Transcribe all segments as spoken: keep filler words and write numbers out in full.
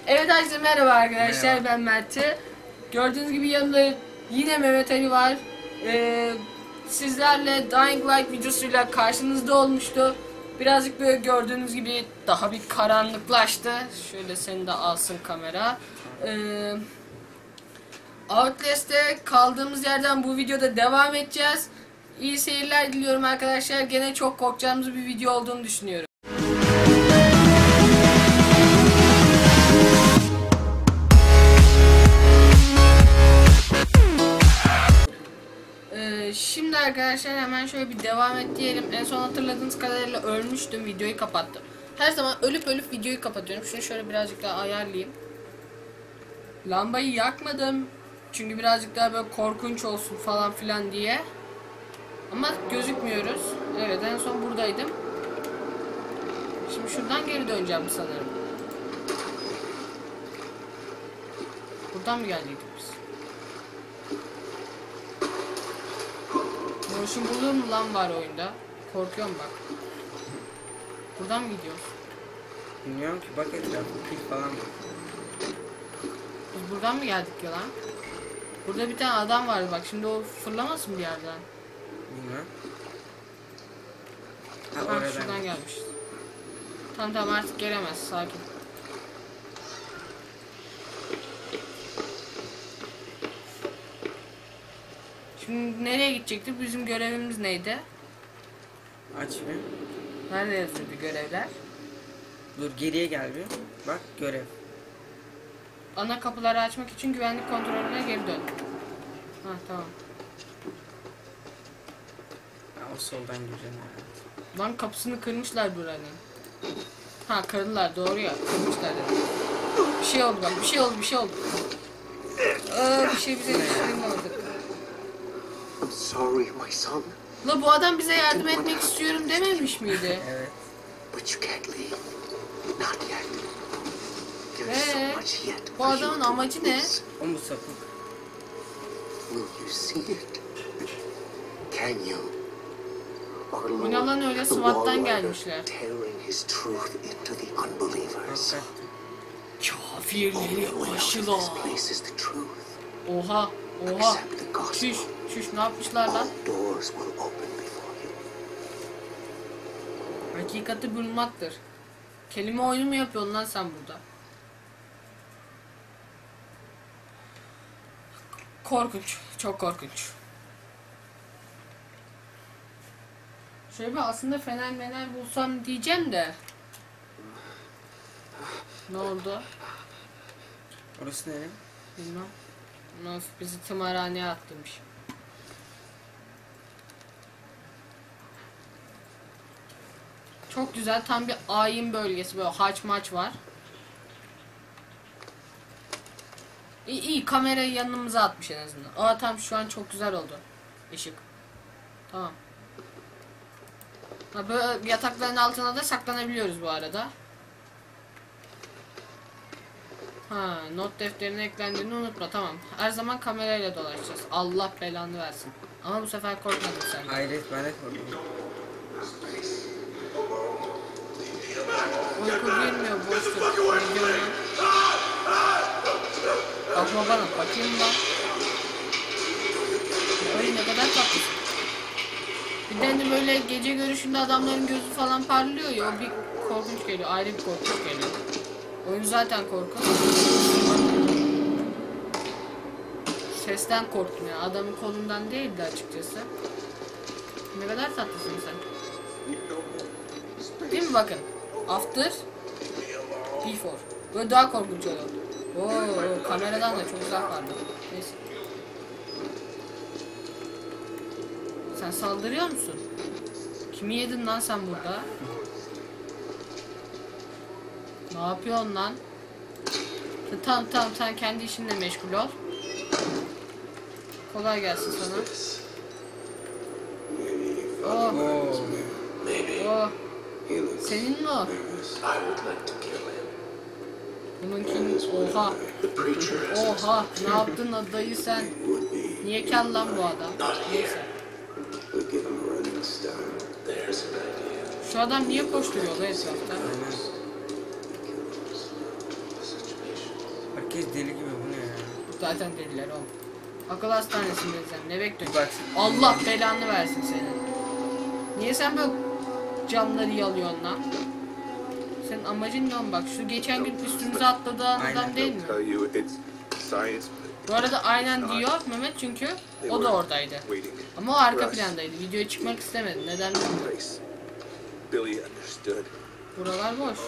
Evet herkese merhaba arkadaşlar, Merhaba. ben Mert'i. Gördüğünüz gibi yanımda yine Mehmet Ali var. Ee, sizlerle Dying Light videosuyla karşınızda olmuştu. Birazcık böyle gördüğünüz gibi daha bir karanlıklaştı. Şöyle seni de alsın kamera. Ee, Outlast'te kaldığımız yerden bu videoda devam edeceğiz. İyi seyirler diliyorum arkadaşlar. Gene çok korkacağımız bir video olduğunu düşünüyorum. Şimdi arkadaşlar hemen şöyle bir devam et diyelim. En son hatırladığınız kadarıyla ölmüştüm, videoyu kapattım. Her zaman ölüp ölüp videoyu kapatıyorum. Şunu şöyle birazcık daha ayarlayayım. Lambayı yakmadım. Çünkü birazcık daha böyle korkunç olsun falan filan diye. Ama gözükmüyoruz. Evet, en son buradaydım. Şimdi şuradan geri döneceğim sanırım. Buradan mı geldiydik biz? Motion bulur mu lan var oyunda? Korkuyorum bak. Buradan mı gidiyoruz? Bilmiyorum ki, bak etrafı pil falan var. Biz buradan mı geldik ya lan? Burada bir tane adam vardı bak, şimdi o fırlamasın bir yerden. Bilmiyorum. Ha, Ha, oradan şuradan gelmişiz. Tamam tamam, artık gelemez, sakin. Şimdi nereye gidecektik? Bizim görevimiz neydi? Aç bir. Nerede yazıyordu görevler? Dur, geriye gel bir. Bak, görev. Ana kapıları açmak için güvenlik kontrolüne geri dön. Ha tamam. Ha, o soldan gireceğim herhalde. Lan kapısını kırmışlar buranın. Ha, kırdılar, doğru ya, kırmışlar dedim. Bir şey oldu bak, bir şey oldu, bir şey oldu. Aa, bir şey bize bir şey oldu. I'm sorry, my son. La bu adam bize yardım etmek istiyorum dememiş miydi? Evet. But you can't leave. Not yet. There is so Ee, much yet bu for you adamın to amacı ne? witness. O mu sapık? Will you see it? Can you? Our Bu ne lan öyle, the SWAT'tan Wall Rider, gelmişler. tearing his truth into the unbelievers. Hakikaten. Kafirleri Only way out of aşıla. this place is the truth. Oha, oha. Accept the gospel. Çüş, çüş, ne yapmışlar lan? All doors will open before you. Hakikati bulmaktır. Kelime oyunu mu yapıyorsun lan sen burada? Korkunç, çok korkunç. Şöyle bir aslında fener mener bulsam diyeceğim de. Ne oldu? Orası nere? Bilmem. Nasıl bizi tımarhaneye attırmış. Çok güzel, tam bir ayin bölgesi, böyle haç maç var. İyi, iyi, kamerayı yanımıza atmış en azından. Aa tam şu an çok güzel oldu. Işık. Tamam. Ha, böyle yatakların altına da saklanabiliyoruz bu arada. Ha, not defterine eklendiğini unutma, tamam. Her zaman kamerayla dolaşacağız. Allah belanı versin. Ama bu sefer korkmadım sen. Hayret, ben de korktum. Uyku girmiyor, boştur. Ne diyor lan? Bakma bana, bakayım lan. Ay ne kadar tatlısın. Bir de hani böyle gece görüşünde adamların gözü falan parlıyor ya, o bir korkunç geliyor, ayrı bir korkunç geliyor. Oyun zaten korkunç. Sesten korktum ya, adamın kolundan değildi açıkçası. Ne kadar tatlısın sen. Değil mi bakın? After, before. Böyle daha korkunç oluyor. Oo, kameradan da çok uzak vardı. Neyse. Sen saldırıyor musun? Kimi yedin lan sen burada? Ne yapıyorsun lan? Tamam tamam, sen kendi işinle meşgul ol. Kolay gelsin sana. Oh. Oo. Oh. Senin mi o? I would like to kill him. Bununkinin oha. Oha, ne yaptın o dayı sen? Niye kel lan bu adam? Neyse. We'll give him a running start. There's an idea. Şu adam niye koşturuyor lan etrafta? Aynen. Situation. Herkes deli gibi, bu ne ya? Zaten dediler oğlum. Akıl hastanesindeyiz sen. Ne bekliyorsun? Bak. Allah belanı versin seni. Niye sen böyle camları yalıyorsun lan? Senin amacın ne oğlum? Bak şu geçen gün üstümüze atladığı adam Aynen. değil mi? Tell you it's science, Bu arada aynen diyor Mehmet çünkü o da oradaydı. waiting Ama o arka plandaydı. Videoya çıkmak istemedi. Neden bilmiyorum. place. Billy understood. Buralar boş.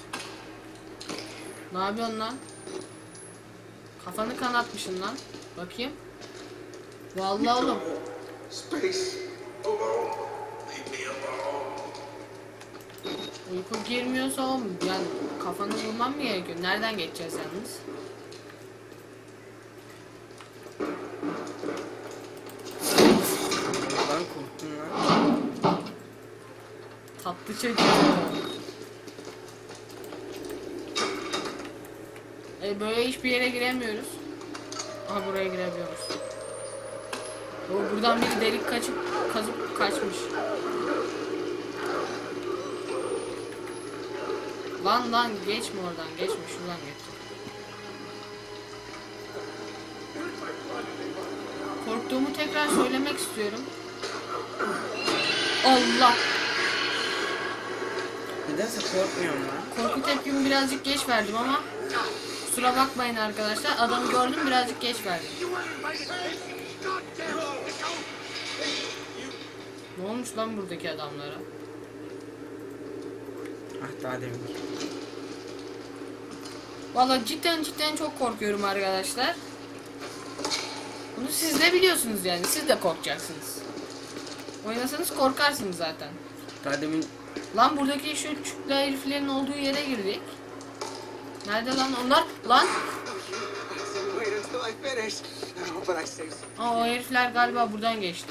Ne yapıyorsun lan? Kafanı kanatmışsın lan. Bakayım. Vallahi oğlum. Space. Alone. Leave me alone. Uyku girmiyorsa oğlum yani kafanı vurman mı gerekiyor? Nereden geçeceğiz yalnız? Lan korktum lan. Tatlı çocuk. E böyle hiçbir yere giremiyoruz. Aha buraya girebiliyoruz. O buradan bir delik kaçıp kazıp kaçmış. Lan lan geçme oradan, geçme şuradan geç. Korktuğumu tekrar söylemek istiyorum. Allah! Nedense korkmuyorum lan. Korku tepkimi birazcık geç verdim ama kusura bakmayın arkadaşlar. Adamı gördüm birazcık geç verdim. Ne olmuş lan buradaki adamlara? Ah, daha demin. Vallahi cidden cidden çok korkuyorum arkadaşlar. Bunu siz de biliyorsunuz yani. Siz de korkacaksınız. Oynasanız korkarsınız zaten. Daha demin Lan buradaki şu çüklü heriflerin olduğu yere girdik. Nerede lan onlar? Lan! Wait until I finish. Oh, but I saved some. Aa, o herifler galiba buradan geçti.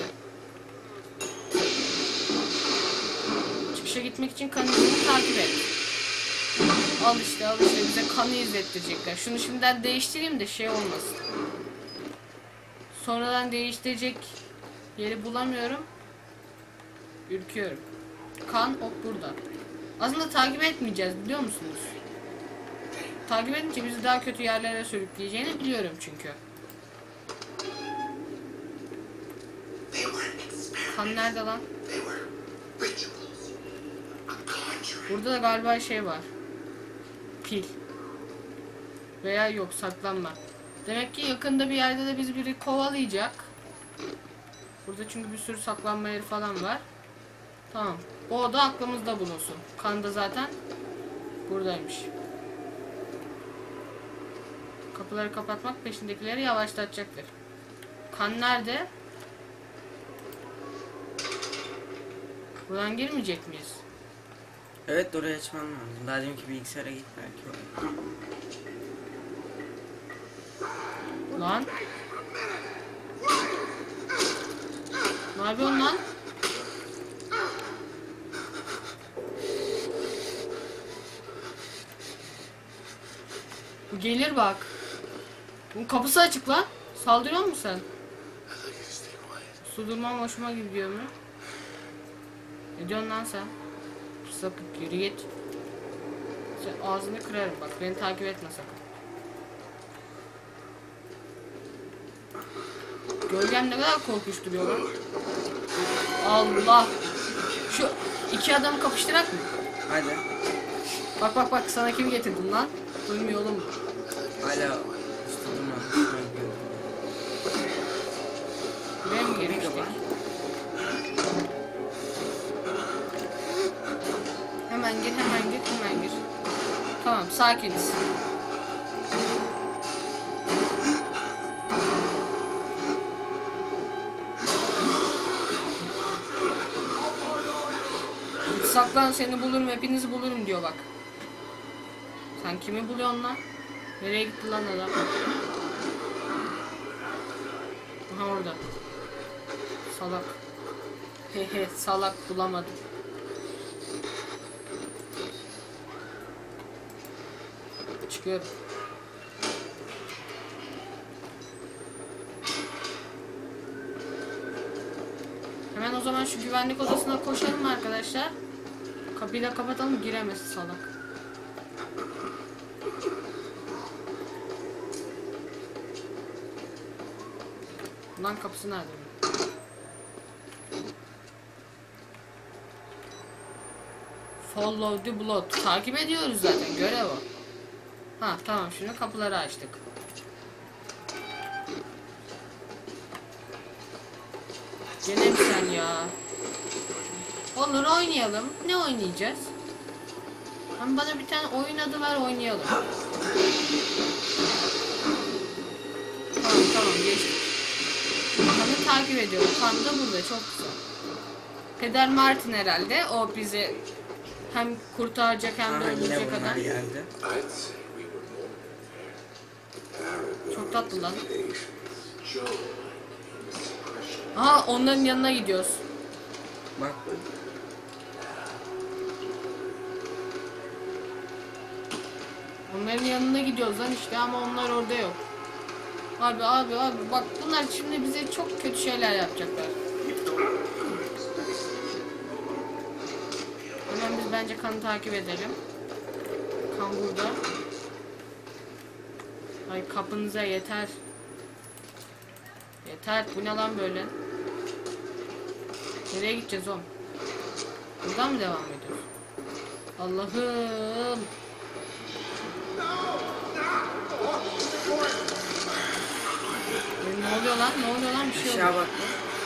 Çıkışa gitmek için kan izini takip et. Al işte al işte bize kanı izlettirecekler. Şunu şimdiden değiştireyim de şey olmasın. Sonradan değiştirecek yeri bulamıyorum. Ürküyorum. Kan ok burada. Aslında takip etmeyeceğiz biliyor musunuz? Takip edince bizi daha kötü yerlere sürükleyeceğini biliyorum çünkü. They weren't experiments. Kan nerede lan? They were rituals. A conjuring. Burada da galiba şey var. Pil. Veya yok saklanma. Demek ki yakında bir yerde de bizi biri kovalayacak. Burada çünkü bir sürü saklanma yeri falan var. Tamam. O da aklımızda bulunsun. Kan da zaten buradaymış. Kapıları kapatmak peşindekileri yavaşlatacaktır. Kan nerede? Buradan girmeyecek miyiz? evet, oraya açman lazım. Daha deminki bilgisayara git belki oraya. Lan. Ne yapıyorsun lan? Bu gelir bak. Bunun kapısı açık lan. Saldırıyor musun sen? Su durmam hoşuma gidiyor mu? Ne diyorsun lan sen? Sakın yürü git. Sen ağzını kırarım bak. Beni takip etme sakın. Gölgem ne kadar korkunç duruyor lan. Allah. Şu iki adamı kapıştırak mı? Hadi. Bak bak bak sana kim getirdim lan? Duymuyor oğlum. Hala işte durma. Buraya mı girmiştik? Hemen gir hemen gir hemen gir. Tamam sakiniz. Saklan seni bulurum hepinizi bulurum diyor bak. Sen kimi buluyorsun lan? Nereye gitti lan adam? Aha orada. Salak. Hehe salak bulamadım. Çıkıyorum. Hemen o zaman şu güvenlik odasına koşalım arkadaşlar. Kapıyı da kapatalım giremez salak. Bundan kapısı nerede? Follow the blood. Takip ediyoruz zaten. Görev o. Ha tamam, şimdi kapıları açtık. Gene mi sen ya? Olur, oynayalım. Ne oynayacağız? Ama bana bir tane oyun adı ver, oynayalım. Tamam tamam, geçtik. Kanı takip ediyorum. Kan da burada, çok güzel. Peder Martin herhalde. O bizi hem kurtaracak hem de Aha, yine öldürecek bunlar adam. geldi. I'd say we were more prepared. Çok tatlı lan. Patience. Joe in his suppression. Aha, onların yanına gidiyoruz. Bak. Onların yanına gidiyoruz lan işte, ama onlar orada yok. Abi abi abi bak, bunlar şimdi bize çok kötü şeyler yapacaklar. Hemen biz bence kanı takip edelim. Kan burada. Ay kapınıza yeter. Yeter, bu ne lan böyle? Nereye gideceğiz oğlum? Buradan mı devam ediyoruz? Allah'ım. E, ne oluyor lan? Ne oluyor lan? Bir şey Aşağı oluyor. bak.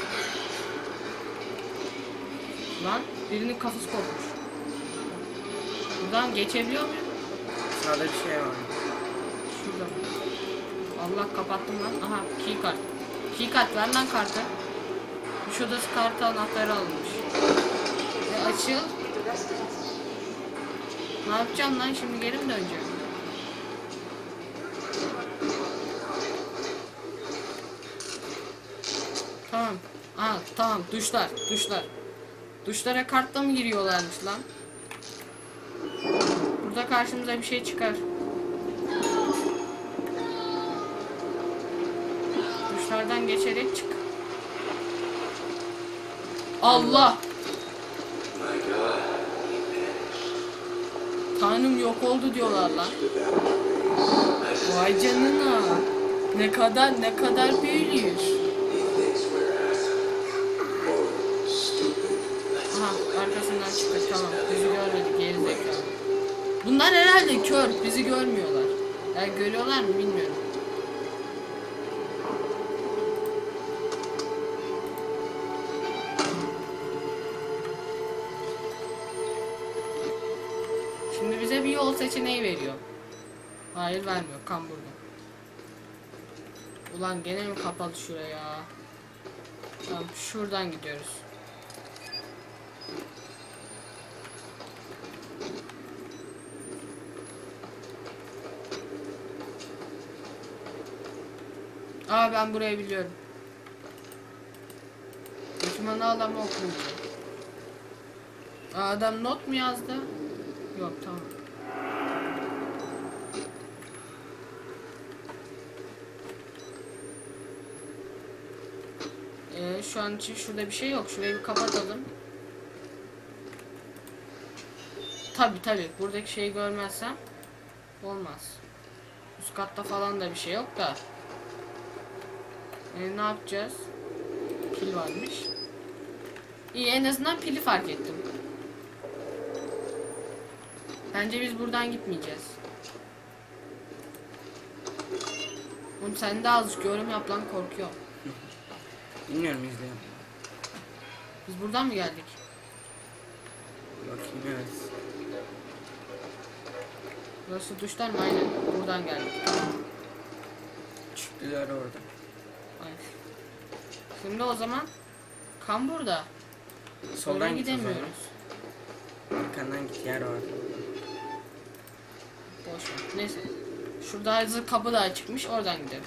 Lan birinin kafası kopmuş. Buradan geçebiliyor muyum? Sağda bir şey var. Şurada. Allah, kapattım lan. Aha, keycard. Keycard, ver lan kartı. Kuş odası kartı anahtarı alınmış. Ve açıl. Ne yapacağım lan şimdi, geri mi döneceğim? Tamam. Aha tamam, duşlar duşlar. Duşlara kartla mı giriyorlarmış lan? Burada karşımıza bir şey çıkar. Duşlardan geçerek çık. Allah! My God. Tanrım yok oldu diyorlar lan. Vay canına. Ne kadar ne kadar büyülüyüz. He thinks we're assholes. Or stupid. Aha, arkasından çıktı, tamam. Bizi görmedi, gerizekalı. Bunlar herhalde kör, bizi görmüyorlar. Yani görüyorlar mı bilmiyorum. Şimdi bize bir yol seçeneği veriyor. Hayır, vermiyor. Kan burada. Ulan gene mi kapalı şuraya? Tamam, şuradan gidiyoruz. Aa, ben burayı biliyorum. Düşmanı al ama okuyacağım. Aa, adam not mu yazdı? Yok, tamam. Ee, şu an için şurada bir şey yok. Şurayı bir kapatalım. Tabi tabi, buradaki şeyi görmezsem olmaz. Üst katta falan da bir şey yok da. Ee, ne yapacağız? Pil varmış. İyi, en azından pili fark ettim. Bence biz buradan gitmeyeceğiz. Oğlum sen de azıcık yorum yap lan, korkuyorum. Bilmiyorum, izliyorum. Biz buradan mı geldik? Bakayım, evet. Burası duşlar mı? Aynen. Buradan geldik. Çıktılar orada. Aynen. Şimdi o zaman kan burada. Soldan Oradan git o zaman. gidemiyoruz. Arkandan git, yer orada. Boş ver. Neyse. Şurada hazır kapı daha çıkmış. Oradan gidelim.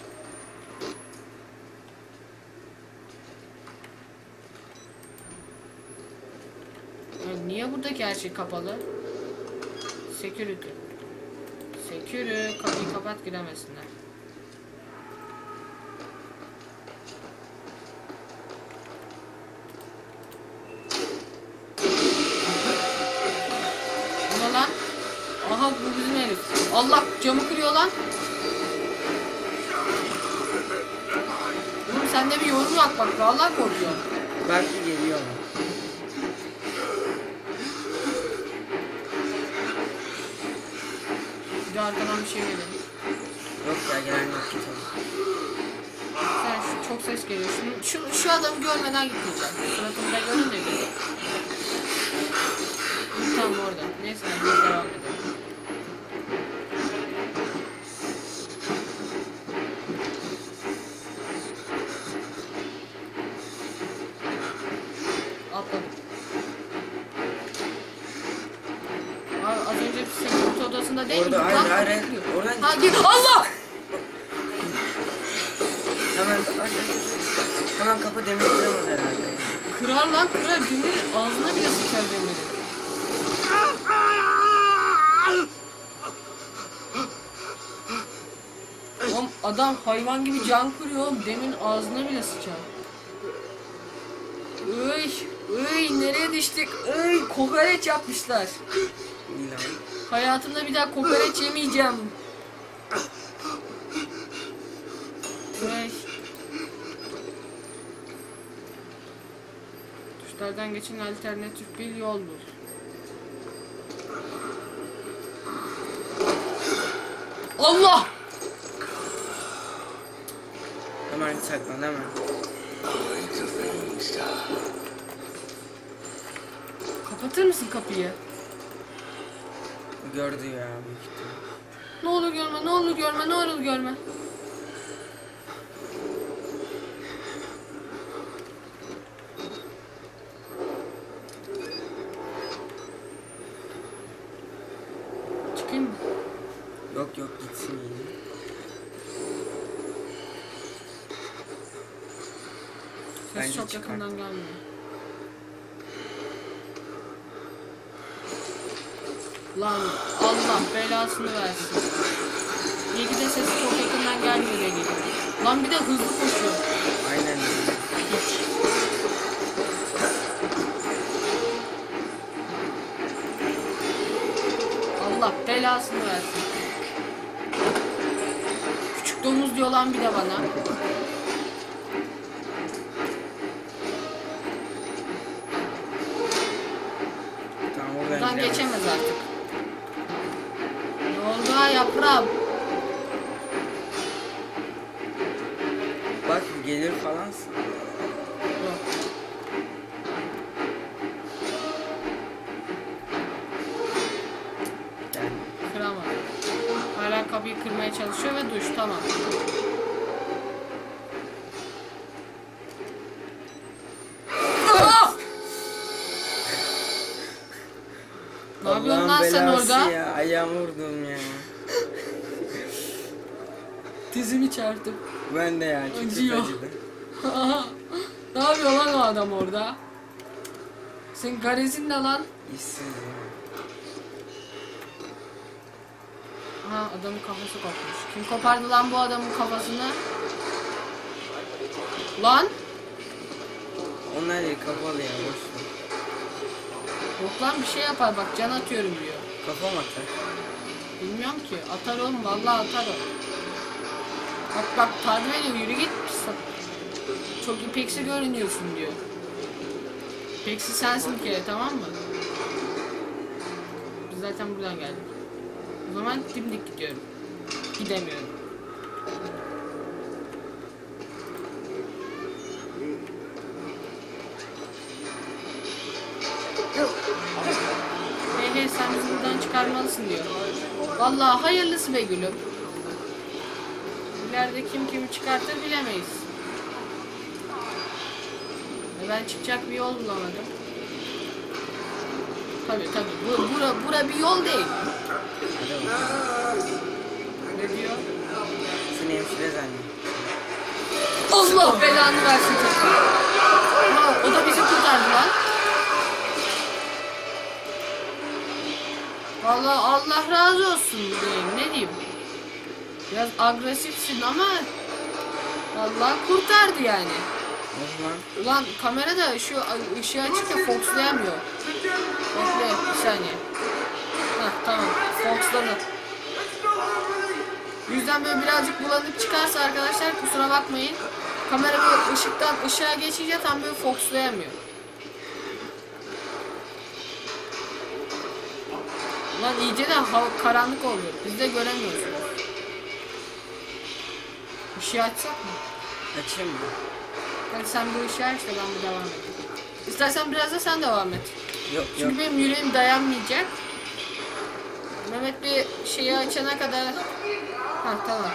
Ya niye buradaki her şey kapalı? Security. Security. Kapıyı kapat, giremesinler. Bu ne lan? Aha, bu bizim herif. Allah, camı kırıyor lan. Oğlum sen de bir yorum yap bak. Vallahi korkuyorum. Belki geliyor mu? Bir de arkadan bir şey geliyor. Yok ya, gelen yok ki tabii. Sen şu çok ses geliyor. Şunu, şu, şu adamı görmeden gitmeyeceğim. Suratımda görün de bir. Tamam orada. Neyse biz devam edelim. Atladım. Abi az önce sekreter odasında değil mi? Orada, hayır, Lan, hayır, kapıyı hayır. kırıyor. Oradan Ha, git. Allah! Hemen aç, aç. Hemen kapı demir kıramaz herhalde. Kırar lan kırar. Demirin ağzına bile sıçar demiri. Oğlum adam hayvan gibi can kırıyor oğlum. Demirin ağzına bile sıçar. Öy, öy nereye düştük? Öy kokoreç yapmışlar. İlan. Hayatımda bir daha kokoreç yemeyeceğim. Öy. Tuşlardan geçen alternatif bir yol bul. Allah! Hemen saklan hemen. Blades of Fading Star. Kapatır mısın kapıyı? Gördü ya büyük ihtimal. Ne olur görme, ne olur görme, ne olur görme. Çıkayım mı? Yok yok, gitsin yine. Ses Bence çok çıkar. yakından gelmiyor. Lan Allah belasını versin. İyi ki de sesi çok yakından gelmiyor diye geliyor. Lan bir de hızlı koşuyor. Aynen. Allah belasını versin. Küçük domuz diyor lan bir de bana. Tamam, oradan Buradan giremez. geçemez artık. Ne oldu ha yaprağım? Bak gelir falansın. Yok. Yani Kıramadı. Hala kapıyı kırmaya çalışıyor ve duş tamam. Ah! Ne yapıyorsun lan sen belası orada? ya, ayağımı vurdum ya. Dizimi çarptım. Ben de ya, çok kötü Acıyor. acıdı. Ne yapıyor lan o adam orada? Senin garezin ne lan? İşsiz ya. Ha adamın kafası kopmuş. Kim kopardı lan bu adamın kafasını? Lan? Onlar değil, kapalı ya, boş ver. Yok lan bir şey yapar bak can atıyorum diyor. Kafam atar. Bilmiyorum ki. Atar oğlum vallahi atar o. Bak bak takip ediyor yürü git. Çok ipeksi görünüyorsun diyor. İpeksi sensin bir kere tamam mı? Biz zaten buradan geldik. O zaman dimdik gidiyorum. Gidemiyorum. Hey hey sen bizi buradan çıkarmalısın diyor. Vallahi hayırlısı be gülüm. İleride kim kimi çıkartır bilemeyiz. Ve ben çıkacak bir yol bulamadım. Tabi tabi bu, bura, bura bir yol değil. Ne diyor? Seni hemşire zannediyorum. Allah belanı versin tekrar. Ha, o da bizi kurtardı lan. Vallahi Allah razı olsun diyeyim ne diyeyim. Biraz agresifsin ama vallahi kurtardı yani. O zaman Ulan kamera da şu ışığı açık da foxlayamıyor. Bekle bir saniye. Hah tamam foxladı. Yüzden böyle birazcık bulanık çıkarsa arkadaşlar kusura bakmayın. Kamera böyle ışıktan ışığa geçince tam böyle fokuslayamıyor. Lan iyice de hava karanlık oluyor. Biz de göremiyoruz. Işığı açsak mı? Açayım mı? Hadi sen bu ışığı aç da ben bir devam edeyim. İstersen biraz da sen devam et. Yok Çünkü yok. benim yüreğim dayanmayacak. Mehmet bir şeyi açana kadar... Hah tamam.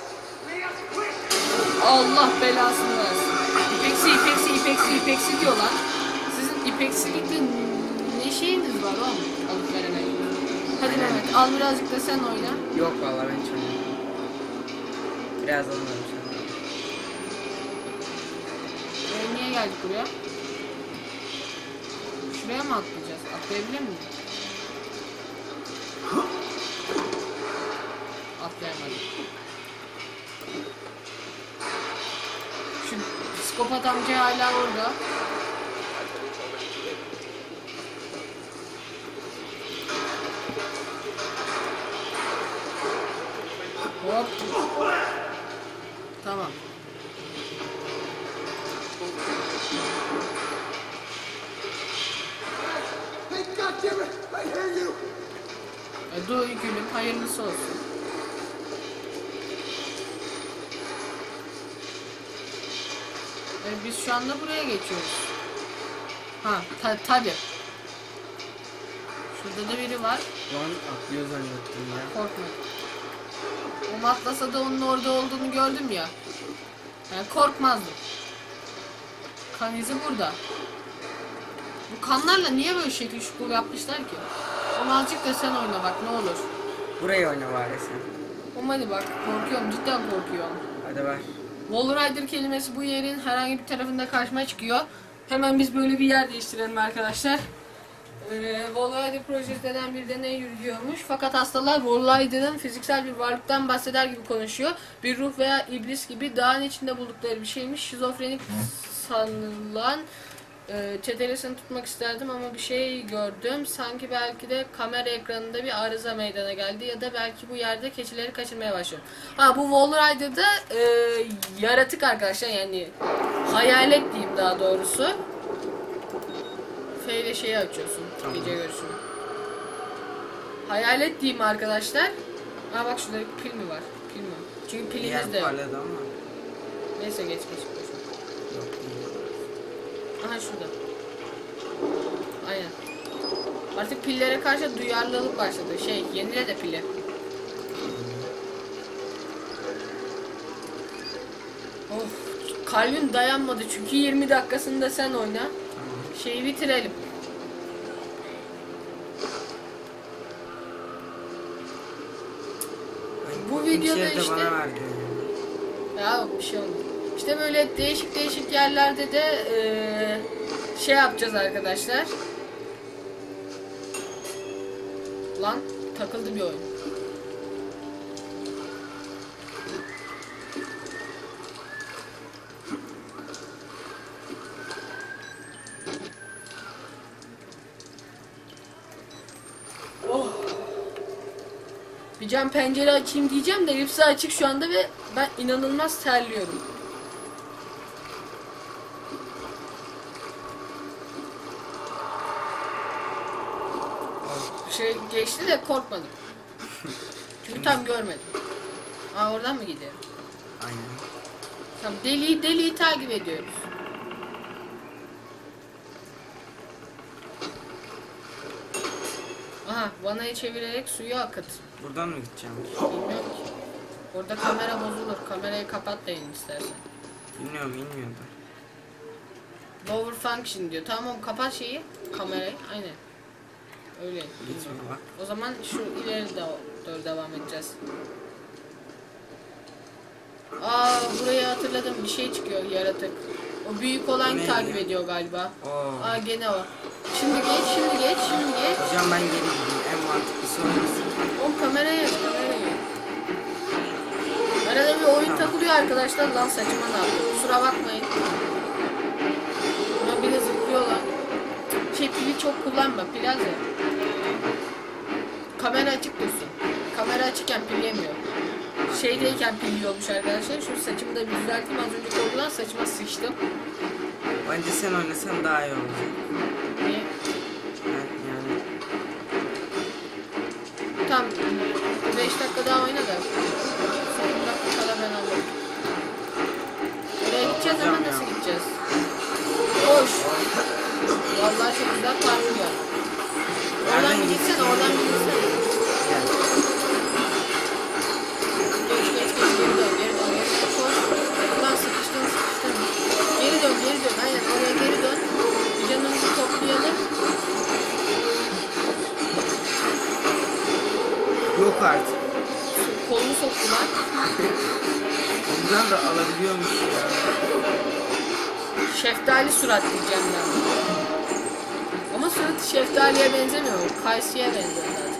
Allah belasını versin. İpeksi, ipeksi, ipeksi, ipeksi diyorlar. Sizin ipeksilikle ne şeyiniz var oğlum? Alıp veremeyin. Hadi Mehmet al birazcık da sen oyna. Yok vallahi ben hiç oynamadım. Biraz oynarım şimdi. Ee, niye geldik buraya? Şuraya mı atlayacağız? Atlayabilir miyim? Atlayamadım. Şu psikopat amca hala orada. Hop. Tamam. Hey, goddammit! I hear you! E, Duy gülüm hayırlısı olsun. E, biz şu anda buraya geçiyoruz. Ha ta tabi. Şurada da biri var. Lan atlıyor zannettim ya. Korkma. O atlasa da onun orada olduğunu gördüm ya. Yani korkmazdım. Kan izi burada. Bu kanlarla niye böyle şekil şukul yapmışlar ki? Ama azıcık da sen oyna bak ne olur. Burayı oyna bari sen. Oğlum hadi bak korkuyorum cidden korkuyorum. Hadi ver. Wall Rider kelimesi bu yerin herhangi bir tarafında karşıma çıkıyor. Hemen biz böyle bir yer değiştirelim arkadaşlar. Ee, Wall Rider projesi denen bir deney yürütüyormuş. Fakat hastalar Wall Rider'ın fiziksel bir varlıktan bahseder gibi konuşuyor. Bir ruh veya iblis gibi dağın içinde buldukları bir şeymiş. Şizofrenik sanılan e, çetelesini tutmak isterdim ama bir şey gördüm. Sanki belki de kamera ekranında bir arıza meydana geldi ya da belki bu yerde keçileri kaçırmaya başlıyorum. Ha bu Wall Rider'da e, yaratık arkadaşlar yani hayalet diyeyim daha doğrusu. F ile şeyi açıyorsun. Tamam. Gece görüşünü. Hayalet diyeyim arkadaşlar. Aa bak şurada bir pil mi var? Pil mi? Çünkü pilimiz Yer de yok. parladı ama. Neyse geç geç. geç. Yok değil. Aha şurada. Aynen. Artık pillere karşı duyarlılık başladı. Şey yenile de pili. Of kalbim dayanmadı çünkü yirmi dakikasında sen oyna. Tamam. Şeyi bitirelim. Ay, Bu korkunç videoda yeri de işte- bana verdi. Ya bir şey olmaz. İşte böyle değişik değişik yerlerde de eee, şey yapacağız arkadaşlar. Lan takıldı bir oyun. Oh. Bir cam pencere açayım diyeceğim de hepsi açık şu anda ve ben inanılmaz terliyorum. Şey geçti de korkmadım. Çünkü tam görmedim. Aa oradan mı gidelim? Aynen. Tamam deliği deliği takip ediyoruz. Aha vanayı çevirerek suyu akıt. Buradan mı gideceğim? Bilmiyorum ki. Orada kamera bozulur. Kamerayı kapat da in istersen. Bilmiyorum bilmiyorum da. Lower function diyor. Tamam kapat şeyi. Kamerayı. Aynen. Öyle. Gitmiyor bak. O zaman şu ileri de doğru devam edeceğiz. Aa burayı hatırladım. Bir şey çıkıyor yaratık. O büyük olan Ne takip ya? ediyor galiba. Oo. Aa gene o. Şimdi geç, şimdi geç, şimdi geç. Hocam ben geri gideyim. En mantıklısı orası. O kameraya yap, kameraya yap. Arada bir oyun takılıyor arkadaşlar. Lan saçma ne yapıyor? Kusura bakmayın. Ama bir de zıplıyorlar. Şey pili çok kullanma. Pil az ya. Kamera açık dursun. Kamera açıkken pil yemiyor. şeydeyken pil yiyormuş arkadaşlar. Şu saçımı da bir düzelteyim. Az önce korkudan saçıma sıçtım. Bence sen oynasan daha iyi olacak. Niye? Evet, yani. Tam beş dakika daha oyna da. Son dakika kala ben alırım. Oraya gideceğiz ama nasıl gideceğiz? Koş. Vallahi çok güzel parkur ya. Oradan bir gitsene, oradan bir gitsene. Geç geç geç geri dön, geri dön, geri dön. Koş. Ulan sıkıştın sıkıştın. Geri dön, geri dön. Aynen oraya geri dön. Bir canımızı toplayalım. Yok artık. Kolunu soktular. Ondan da alabiliyormuş ya. Şeftali surat diyeceğim ben. Ama surat şeftaliye benzemiyor. Kayısıya benziyor zaten.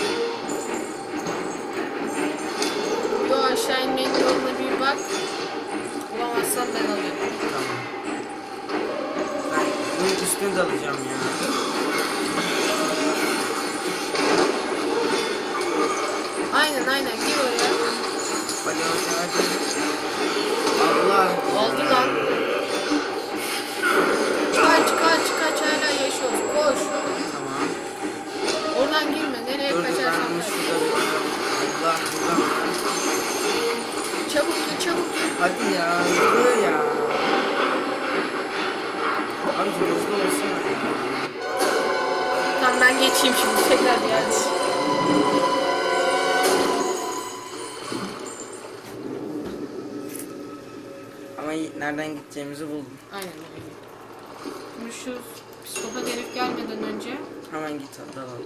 Yo aşağı inmenin yoluna bir bak. Bulamazsan ben alayım. Tamam. Ben bunun üstüne de alacağım ya. Aynen aynen gir oraya. Hadi hadi hadi. Allah. Oldu lan. Kaç kaç kaç hala yaşıyoruz. Koş. Tamam. Oradan girme. Nereye Dur dur ben kaçarsan bunu kaç. şurada bekliyorum. Allah Allah. Çabuk gir çabuk gir. Hadi ya. Hızlı ya. Abi hızlı olsana ya. Tamam ben geçeyim şimdi. Tekrar geldi. Ama nereden gideceğimizi buldum. Aynen öyle. Şimdi şu psikopat herif gelmeden önce Hemen git dalalım.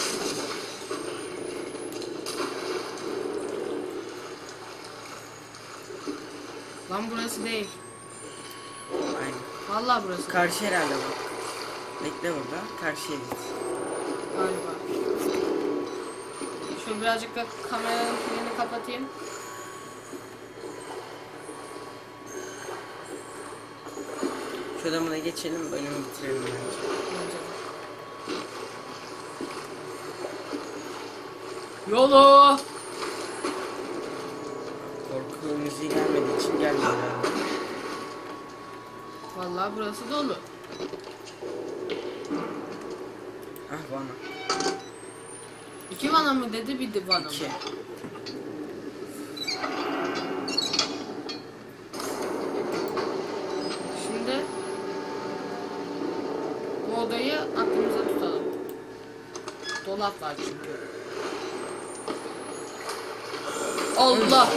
lan burası değil. Aynen. Vallahi burası. Karşı herhalde bak. Bekle burada. Karşıya git. Galiba. Şöyle birazcık da kameranın pilini kapatayım. Şu adamına geçelim, bölümü bitirelim bence. Bence de. Yolu. Korku müziği gelmediği için gelmiyor herhalde. Vallahi burası dolu. Ah bana. İki vana mı dedi bir de vana mı? İki. Şimdi bu odayı aklımıza tutalım. Dolap var çünkü. Allah!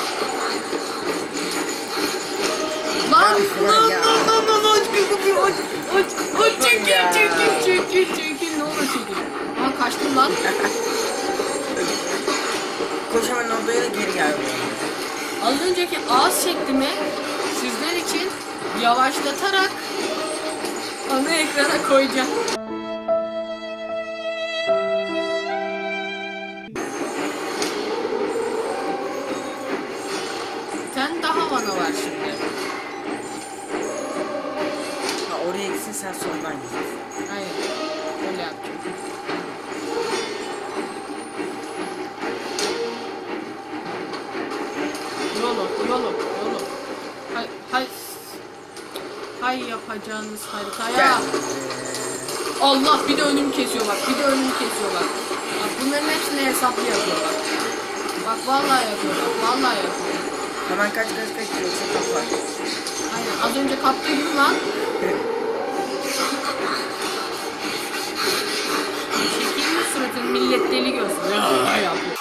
Lan lan lan lan lan aç kapıyı aç aç aç çekil çekil çekil çekil ne olur çekil. Aa kaçtım lan. Koş hemen odaya da geri gel buraya. Az önceki ağız şeklimi sizler için yavaşlatarak ana ekrana koyacağım. Bir tane daha vana var şimdi. Ha oraya gitsin sen soldan git. Aynen. Öyle yapacağım. Yolu, yolu, yolu. Hay, hay. Hay yapacağınız haritaya. Gel. Allah bir de önümü kesiyor bak. Bir de önümü kesiyor bak. Bak bunların hepsini hesaplı yapıyor bak. Bak vallahi yapıyor bak. Vallahi yapıyor. Hemen kaç kaç kaç yoksa kapar. Aynen az önce kaptığı gibi lan. Çekilmiş suratın millet deli görsün. Ya yapıyor.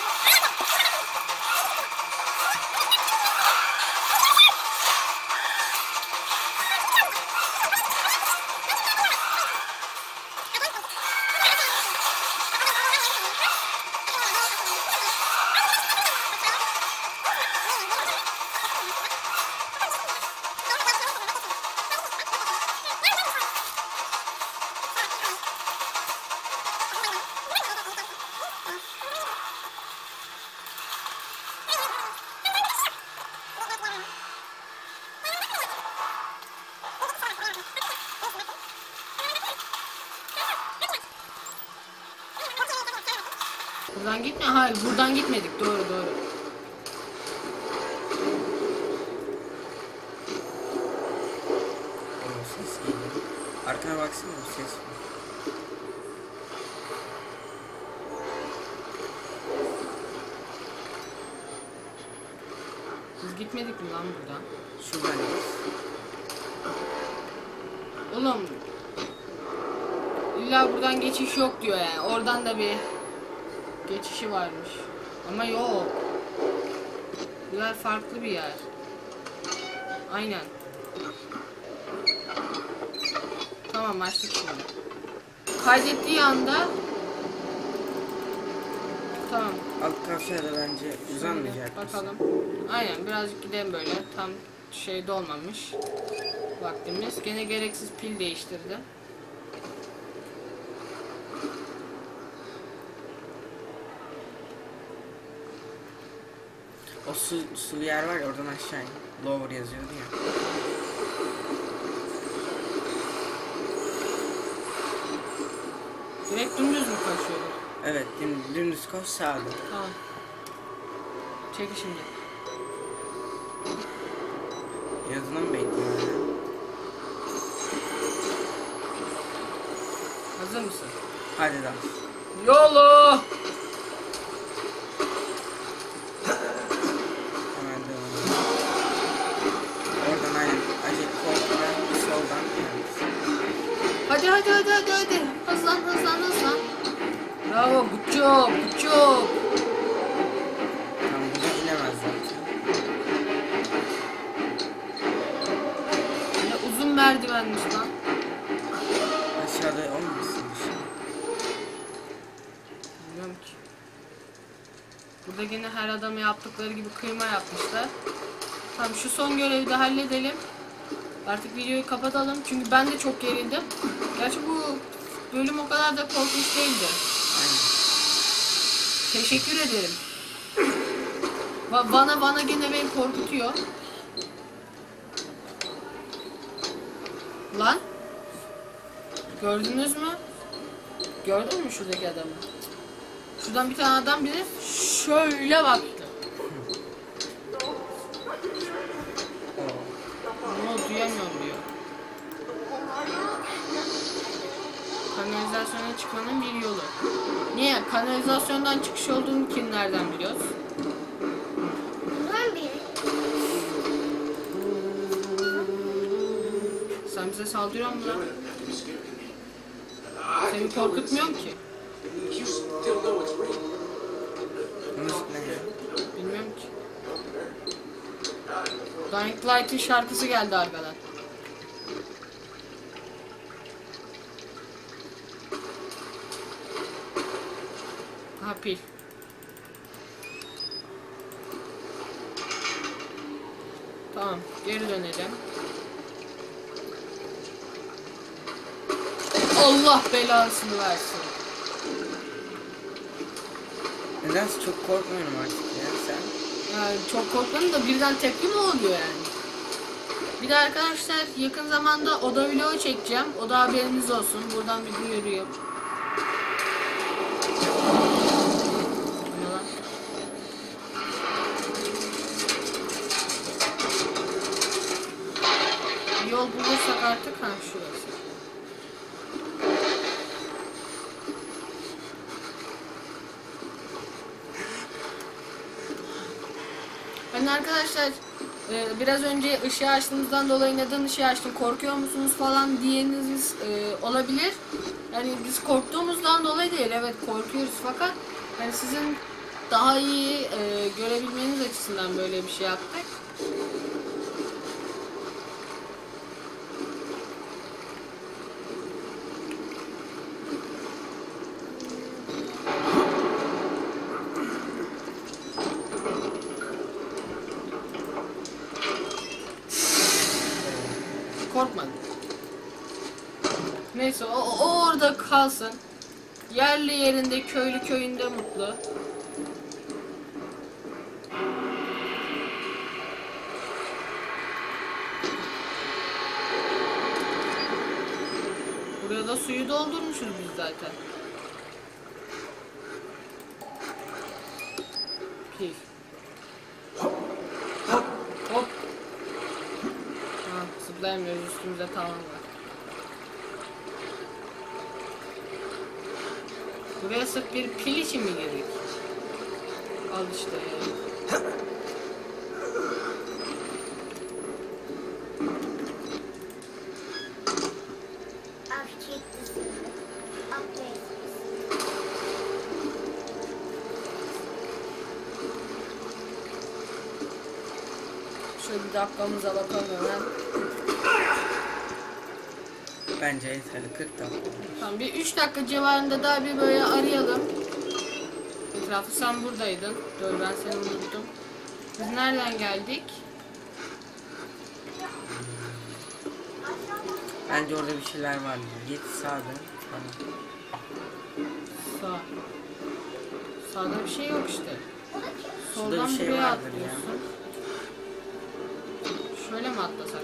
Buradan gitme. Hayır buradan gitmedik. Doğru doğru. Arkana baksana, bir ses var. Biz gitmedik mi lan buradan? Şuradan git. Oğlum illa buradan geçiş yok diyor yani. Oradan da bir geçişi varmış. Ama yok. Bu yer farklı bir yer. Aynen. Tamam, açtık şimdi. Kaydettiği anda tamam. Alt kafede bence uzanmayacak. Bakalım. Aynen, birazcık gidelim böyle. Tam şeyde olmamış vaktimiz. Gene gereksiz pil değiştirdi. O su, sulu yer var ya, oradan aşağı in. Lower yazıyordu ya. Direkt dümdüz mü kaçıyordu? Evet, dim, dümdüz koş, sağda. Tamam. Çek şimdi. Yazına mı bekliyorsun? Hazır mısın? Hadi daha. Yolu! Hemen devam. Oradan aynen. Acele korkma. Soldan. Evet. Hadi hadi hadi hadi hadi. Hızlan hızlan hızlan. Bravo, buçuk buçuk. Tamam, buradan inemez zaten. Ne uzun merdivenmiş lan. Aşağıda olmasın bir şey. Bilmiyorum ki. Burada gene her adamı yaptıkları gibi kıyma yapmışlar. Tamam, şu son görevi de halledelim. Artık videoyu kapatalım. Çünkü ben de çok gerildim. Gerçi bu bölüm o kadar da korkunç değildi. Aynen. Teşekkür ederim. Ba bana bana gene beni korkutuyor. Lan. Gördünüz mü? Gördün mü şuradaki adamı? Şuradan bir tane adam bize şöyle baktı. Ama duyamıyorum diyor. Kanalizasyona çıkmanın bir yolu. Niye? Kanalizasyondan çıkış olduğunu kim nereden biliyoruz? Sen bize saldırıyor musun lan? Seni korkutmuyorum ki. You still know it's real. Müzik ne ya? Bilmiyorum ki. Dying Light'ın şarkısı geldi arkadan. Ha, pil. Tamam, geri dönelim. Allah belasını versin. Nedense çok korkmuyorum artık ya sen. Yani çok korkmadım da birden tepki mi oluyor yani? Bir de arkadaşlar yakın zamanda oda vlogu çekeceğim. O da haberiniz olsun. Buradan bir duyuruyum. Ne lan? Bir yol bulursak artık, ha şurası. Hani arkadaşlar e, biraz önce ışığı açtığımızdan dolayı neden ışığı açtım, korkuyor musunuz falan diyeniniz e, olabilir. Yani biz korktuğumuzdan dolayı değil, evet korkuyoruz fakat yani sizin daha iyi e, görebilmeniz açısından böyle bir şey yaptık. Korkmadım. Neyse o, o orada kalsın. Yerli yerinde, köylü köyünde mutlu. Buraya da suyu doldurmuşuz biz zaten. Pil. Hop. Ha, zıplayamıyoruz, üstümüzde tavan var. Buraya sırf bir pil için mi girdik? Al işte. I've checked this update. Şöyle bir dakikamıza bakalım hemen. Bence yeterli kırk dakika. Tamam, bir üç dakika civarında daha bir böyle arayalım. Etrafı, sen buradaydın. Dur, ben seni unuttum. Biz nereden geldik? Bence orada bir şeyler vardı. Git sağa dön. Tamam. Sağ. Sağda bir şey yok işte. Şurada Soldan bir şey buraya vardır atlıyorsun. Şöyle mi atlasak?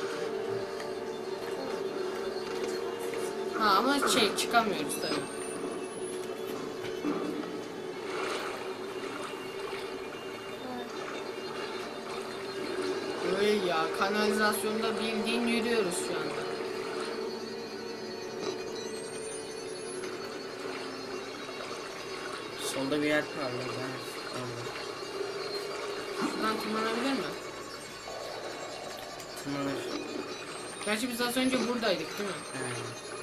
Ha ama şey, çıkamıyoruz tabii. Öyle ya, kanalizasyonda bildiğin yürüyoruz şu anda. Solda bir yer parlıyor. Ben orada. Şuradan tırmanabilir mi? Tırmanır. Gerçi biz az önce buradaydık değil mi? Yani.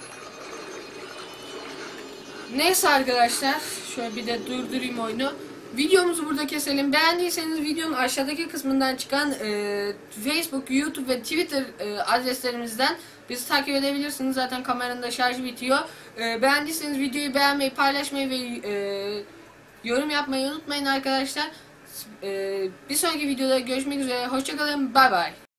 Neyse arkadaşlar, şöyle bir de durdurayım oyunu. Videomuzu burada keselim. Beğendiyseniz videonun aşağıdaki kısmından çıkan e, Facebook, YouTube ve Twitter e, adreslerimizden bizi takip edebilirsiniz. Zaten kameranın da şarjı bitiyor. E, beğendiyseniz videoyu beğenmeyi, paylaşmayı ve e, yorum yapmayı unutmayın arkadaşlar. E, bir sonraki videoda görüşmek üzere. Hoşçakalın. Bay bay.